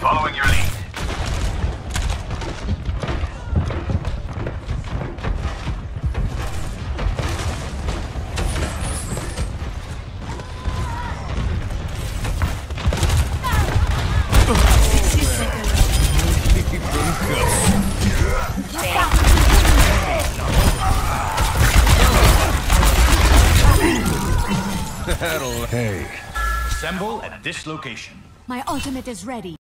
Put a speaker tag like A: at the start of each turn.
A: Following your lead.
B: Hey.
A: Assemble at this location.
C: My ultimate is ready.